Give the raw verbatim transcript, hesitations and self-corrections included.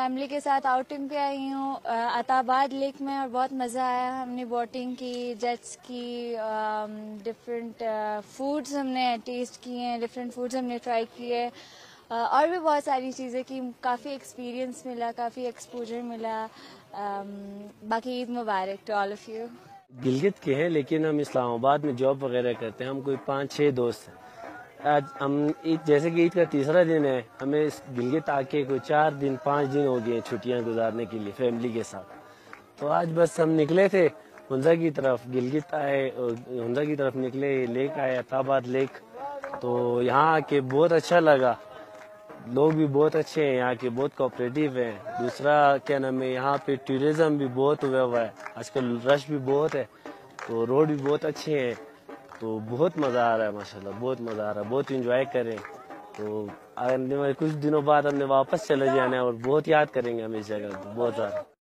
Family के साथ outing पे आई हूँ अताबाद लेक में और बहुत मज़ा आया। हमने बोटिंग की, जेट्स की, डिफरेंट फूड्स हमने टेस्ट किए हैं, डिफरेंट फूड्स हमने ट्राई किए, और भी बहुत सारी चीज़ें की। काफ़ी एक्सपीरियंस मिला, काफ़ी एक्सपोजर मिला। बाकी Eid Mubarak to all of you. Gilgit के हैं लेकिन हम इस्लामाबाद में जॉब वगैरह करते हैं। हम कोई पाँच छः दोस्त हैं। आज हम ईद, जैसे कि ईद का तीसरा दिन है, हमें इस गिलगित आके कोई चार दिन पाँच दिन हो गए छुट्टियां गुजारने के लिए फैमिली के साथ। तो आज बस हम निकले थे हुंजा की तरफ, गिलगित आए और हुंजा की तरफ निकले, लेक आए अताबाद लेक। तो यहाँ आके बहुत अच्छा लगा। लोग भी बहुत अच्छे हैं, यहाँ के बहुत कोऑपरेटिव हैं। दूसरा क्या नाम है, यहाँ पे टूरिज्म भी बहुत हुआ हुआ है आजकल, रश भी बहुत है, तो रोड भी बहुत अच्छे हैं। तो बहुत मज़ा आ रहा है माशाल्लाह, बहुत मज़ा आ रहा है, बहुत इंजॉय करें। तो आने वाले कुछ दिनों बाद हमने वापस चले जाना है और बहुत याद करेंगे हम इस जगह को बहुत ज़्यादा।